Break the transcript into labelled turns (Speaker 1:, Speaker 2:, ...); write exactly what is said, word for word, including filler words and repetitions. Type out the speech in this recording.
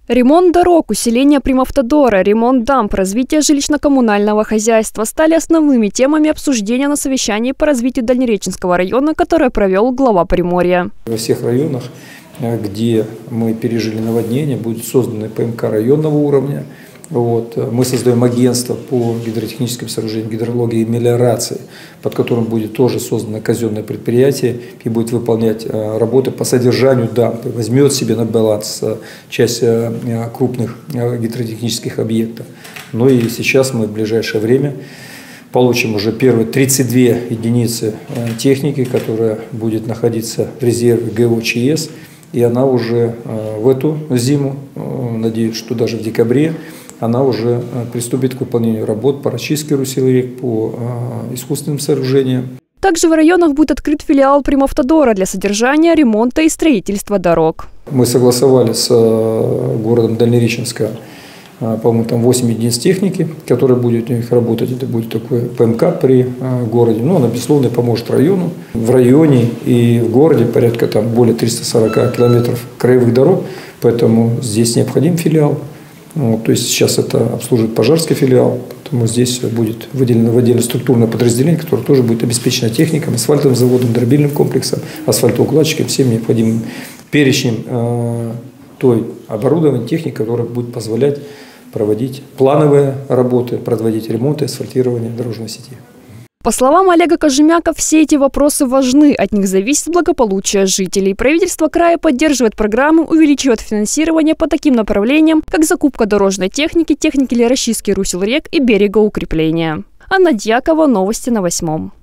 Speaker 1: Ремонт дорог, усиление Примавтодора, ремонт дамб, развитие жилищно-коммунального хозяйства стали основными темами обсуждения на совещании по развитию Дальнереченского района, которое провел глава Приморья.
Speaker 2: Во всех районах, где мы пережили наводнение, будет созданы ПМК районного уровня. Вот. Мы создаем агентство по гидротехническим сооружениям, гидрологии и мелиорации, под которым будет тоже создано казенное предприятие и будет выполнять работы по содержанию дамб, возьмет себе на баланс часть крупных гидротехнических объектов. Ну и сейчас мы в ближайшее время получим уже первые тридцать две единицы техники, которая будет находиться в резерве ГЭО ЧС, и она уже в эту зиму, надеюсь, что даже в декабре, она уже приступит к выполнению работ по расчистке русел рек, по искусственным сооружениям.
Speaker 1: Также в районах будет открыт филиал Примавтодора для содержания, ремонта и строительства дорог.
Speaker 2: Мы согласовали с городом Дальнереченска, по-моему, там восемь единиц техники, которые будут у них работать. Это будет такой ПМК при городе. Ну, она, безусловно, поможет району. В районе и в городе порядка там более трёхсот сорока километров краевых дорог, поэтому здесь необходим филиал. Вот, то есть сейчас это обслуживает Пожарский филиал, поэтому здесь будет выделено в отдельное структурное подразделение, которое тоже будет обеспечено техником, асфальтовым заводом, дробильным комплексом, асфальтоукладчиком, всем необходимым перечнем э, той оборудования, техники, которая будет позволять проводить плановые работы, проводить ремонт и асфальтирование дорожной сети.
Speaker 1: По словам Олега Кожемяка, все эти вопросы важны, от них зависит благополучие жителей. Правительство края поддерживает программы, увеличивает финансирование по таким направлениям, как закупка дорожной техники, техники для расчистки русел рек и берегоукрепления. Анна Дьякова, новости на восьмом.